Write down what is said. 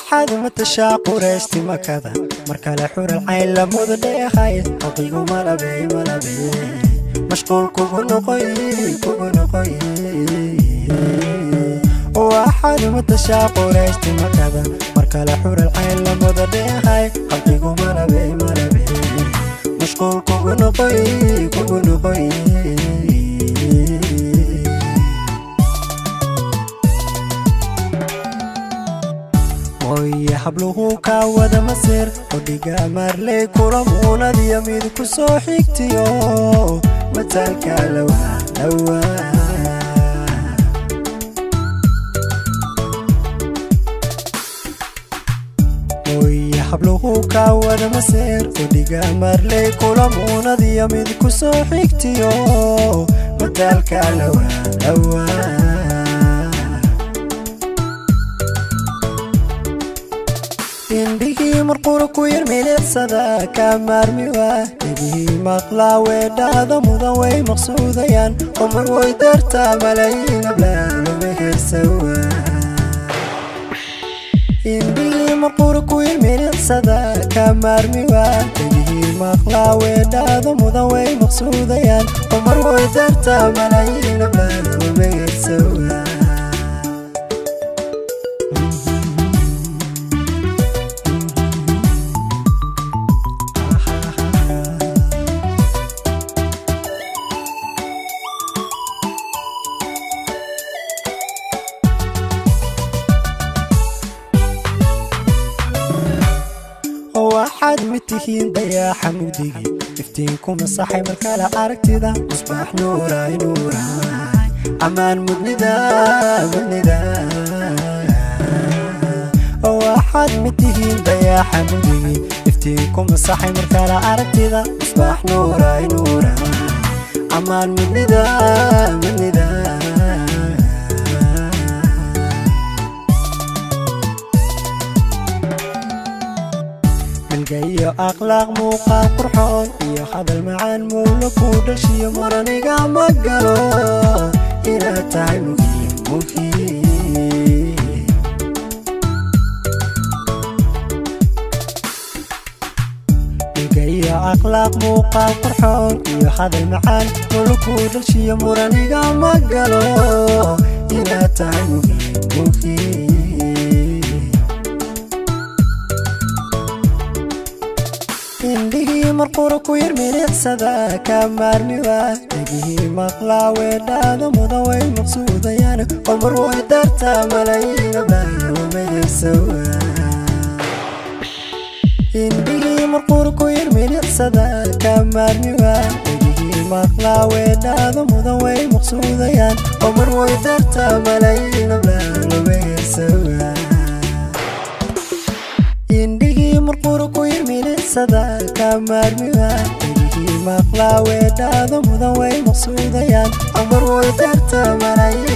واحد متشاق ورشتي مكذا مركل حور العين لمود ديخاي حقيق ملبي مشغول كوكو نقي واحد متشاق ورشتي مكذا مركل حور العين لمود ديخاي حقيق ملبي مشغول كوكو نقي ويا حبلوه كاودا مسير وديقا مارلي كورمونا دي يميد كسو حيكتيو متالكا لوا ويا حبلوه كاودا مسير وديقا مارلي كورمونا دي يميد كسو حيكتيو متالكا لوا indhihii marqura ku yar milicsada ka maarmiwa idihii maqlaa weedhaada mudan way maqsuudayaan umar way dartaa malayiin ablaalo mehersawa indhihii marqura ku yar milicsada ka maarmiwa idihii maqlaa weedhaada mudan way maqsuudayaan umar way dartaa malayiin ablaalo mehersawa واحد متهين ضياع حمودي افتينكم الصحي مركالة عركتدا مصباح نوراي أمان مدندا واحد متهين ضياع حمودي افتينكم الصحي مركالة عركتدا مصباح نوراي أمان مدندا جاي أخلاق موقع قرحون يا هذا المعان مولك ودشي مرني قام قالوا إلى تعب مخي جاي أخلاق موقع قرحون يا هذا المعان مولك ودشي مرني قام قالوا إلى تعب مخي indhihii marqura ku yar milicsada ka maarmiwa idihii maqlaa weedhaada mudan way maqsuudayaan umar way dartaa malayiin ablaalo mehersawa indhihii marqura ku yar milicsada ka maarmiwa idihii maqlaa weedhaada mudan way maqsuudayaan umar way dartaa malayiin ablaalo mehersawa indhihii marqura ku yar milicsada ka maarmiwa idihii maqlaa weedhaada mudan way maqsuudayaan umar way dartaa malayiin